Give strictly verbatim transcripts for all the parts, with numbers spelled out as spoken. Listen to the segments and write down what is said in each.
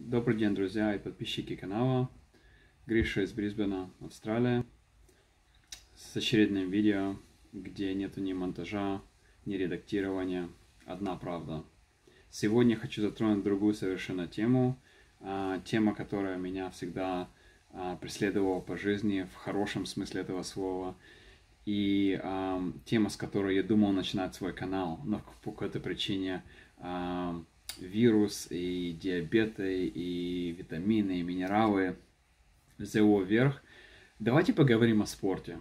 Добрый день, друзья и подписчики канала. Гриша из Брисбена, Австралия, с очередным видео, где нету ни монтажа, ни редактирования, одна правда. Сегодня хочу затронуть другую совершенно тему, тема, которая меня всегда преследовала по жизни в хорошем смысле этого слова, и тема, с которой я думал начинать свой канал, но по какой-то причине вирус и диабеты, и витамины, и минералы взяло вверх. Давайте поговорим о спорте.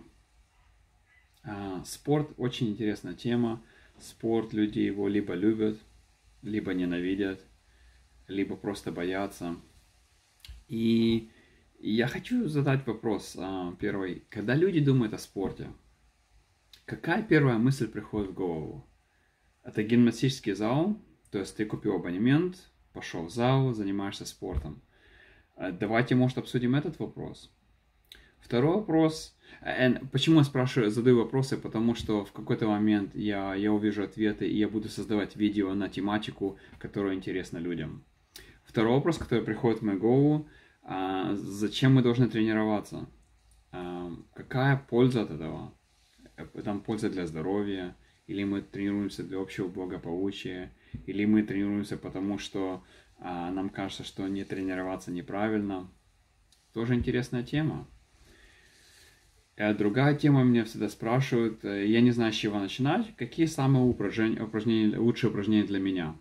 Спорт очень интересная тема. Спорт, люди его либо любят, либо ненавидят, либо просто боятся. И я хочу задать вопрос первый. Когда люди думают о спорте, какая первая мысль приходит в голову? Это гимнастический зал? То есть ты купил абонемент, пошел в зал, занимаешься спортом. Давайте, может, обсудим этот вопрос. Второй вопрос. Почему я спрашиваю, задаю вопросы? Потому что в какой-то момент я, я увижу ответы, и я буду создавать видео на тематику, которая интересна людям. Второй вопрос, который приходит в мою голову. Зачем мы должны тренироваться? Какая польза от этого? Там польза для здоровья? Или мы тренируемся для общего благополучия? Или мы тренируемся потому, что а, нам кажется, что не тренироваться неправильно. Тоже интересная тема. А другая тема, меня всегда спрашивают, я не знаю, с чего начинать, какие самые упражнения, упражнения, лучшие упражнения для меня.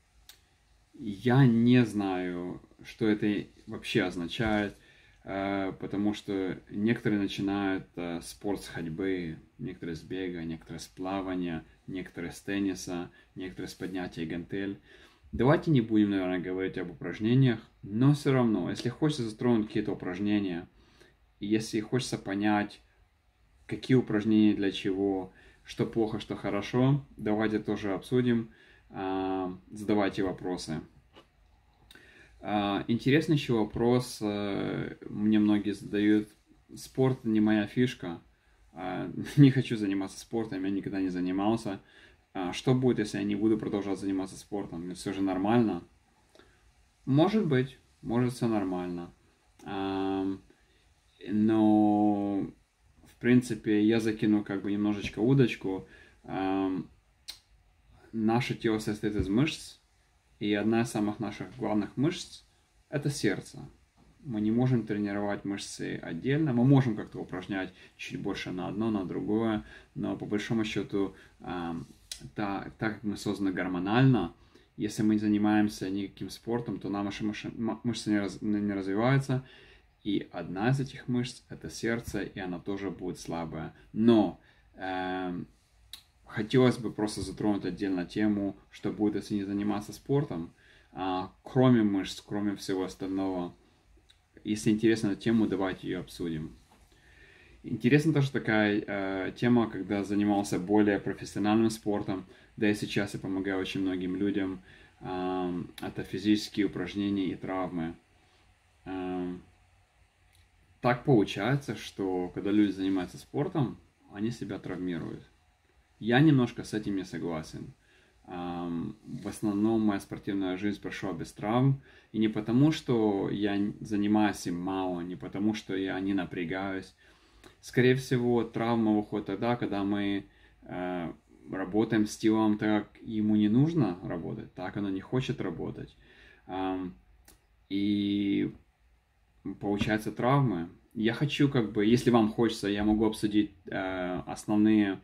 Я не знаю, что это вообще означает, потому что некоторые начинают спорт с ходьбы, некоторые с бега, некоторые с плавания, некоторые с тенниса, некоторые с поднятия гантель. Давайте не будем, наверное, говорить об упражнениях, но все равно, если хочется затронуть какие-то упражнения, и если хочется понять, какие упражнения для чего, что плохо, что хорошо, давайте тоже обсудим, задавайте вопросы. Интересный еще вопрос, мне многие задают, спорт не моя фишка, не хочу заниматься спортом, я никогда не занимался. Что будет, если я не буду продолжать заниматься спортом? Это все же нормально? Может быть, может все нормально. Но, в принципе, я закину как бы немножечко удочку. Наше тело состоит из мышц. И одна из самых наших главных мышц – это сердце. Мы не можем тренировать мышцы отдельно, мы можем как-то упражнять чуть больше на одно, на другое, но по большому счету, э, так, так как мы созданы гормонально, если мы не занимаемся никаким спортом, то наши мышцы, мышцы не, раз, не развиваются, и одна из этих мышц – это сердце, и она тоже будет слабая. Но э, хотелось бы просто затронуть отдельно тему, что будет, если не заниматься спортом, а, кроме мышц, кроме всего остального. Если интересна эта тема, давайте ее обсудим. Интересна тоже такая э, тема, когда занимался более профессиональным спортом, да и сейчас я помогаю очень многим людям. Э, это физические упражнения и травмы. Э, так получается, что когда люди занимаются спортом, они себя травмируют. Я немножко с этим не согласен. В основном моя спортивная жизнь прошла без травм. И не потому, что я занимаюсь им мало, не потому, что я не напрягаюсь. Скорее всего, травма выходит тогда, когда мы э, работаем с телом так, как ему не нужно работать, так оно не хочет работать. Э, и получается травмы. Я хочу, как бы, если вам хочется, я могу обсудить э, основные...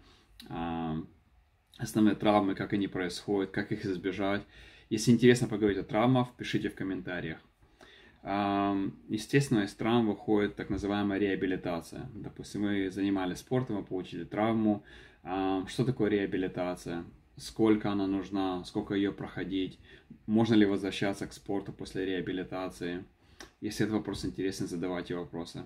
основные травмы, как они происходят, как их избежать. Если интересно поговорить о травмах, пишите в комментариях. Естественно, из травм выходит так называемая реабилитация. Допустим, вы занимались спортом, вы получили травму. Что такое реабилитация? Сколько она нужна? Сколько ее проходить? Можно ли возвращаться к спорту после реабилитации? Если этот вопрос интересен, задавайте вопросы.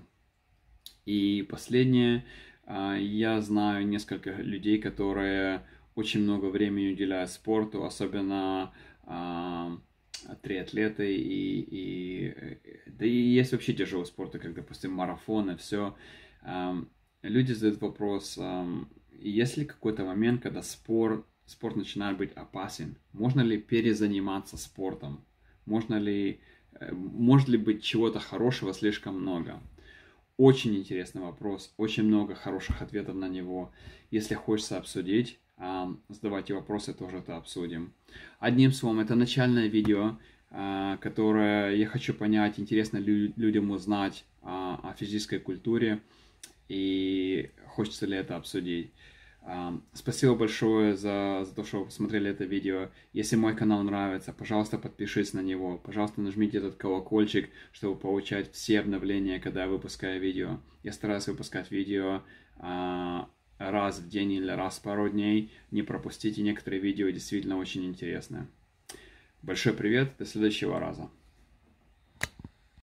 И последнее. Я знаю несколько людей, которые очень много времени уделяют спорту, особенно э, триатлеты и, и, да и есть вообще тяжелые спорты, как, допустим, марафоны, все. Э, люди задают вопрос, э, есть ли какой-то момент, когда спорт, спорт начинает быть опасен? Можно ли перезаниматься спортом? Можно ли Может ли быть чего-то хорошего слишком много? Очень интересный вопрос, очень много хороших ответов на него. Если хочется обсудить, задавайте вопросы, тоже это обсудим. Одним словом, это начальное видео, которое я хочу понять, интересно ли людям узнать о физической культуре и хочется ли это обсудить. Спасибо большое за, за то, что вы посмотрели это видео. Если мой канал нравится, пожалуйста, подпишитесь на него. Пожалуйста, нажмите этот колокольчик, чтобы получать все обновления, когда я выпускаю видео. Я стараюсь выпускать видео а, раз в день или раз в пару дней. Не пропустите, некоторые видео действительно очень интересные. Большой привет, до следующего раза.